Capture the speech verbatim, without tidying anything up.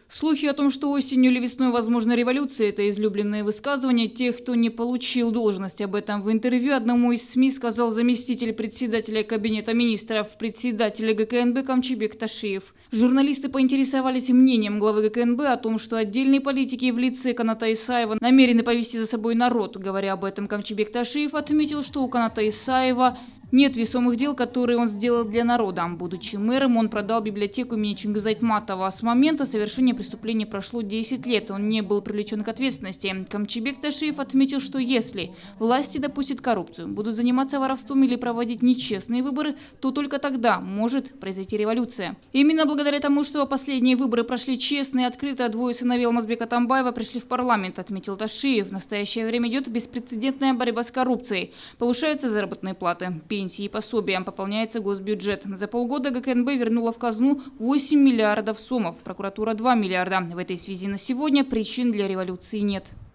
Слухи о том, что осенью или весной возможна революция – это излюбленные высказывания тех, кто не получил должность. Об этом в интервью одному из СМИ сказал заместитель председателя Кабинета министров, председателя ГКНБ Камчибек Ташиев. Журналисты поинтересовались мнением главы ГКНБ о том, что отдельные политики в лице Каната Исаева намерены повести за собой народ. Говоря об этом, Камчибек Ташиев отметил, что у Каната Исаева нет весомых дел, которые он сделал для народа. Будучи мэром, он продал библиотеку имени Чингиза Айтматова. С момента совершения преступления прошло десять лет. Он не был привлечен к ответственности. Камчибек Ташиев отметил, что если власти допустят коррупцию, будут заниматься воровством или проводить нечестные выборы, то только тогда может произойти революция. Именно благодаря тому, что последние выборы прошли честно и открыто, двое сыновей Алмазбека Атамбаева пришли в парламент, отметил Ташиев. В настоящее время идет беспрецедентная борьба с коррупцией. Повышаются заработные платы, пенсии и пособия, пополняется госбюджет. За полгода ГКНБ вернула в казну восемь миллиардов сомов, прокуратура два миллиарда. В этой связи на сегодня причин для революции нет.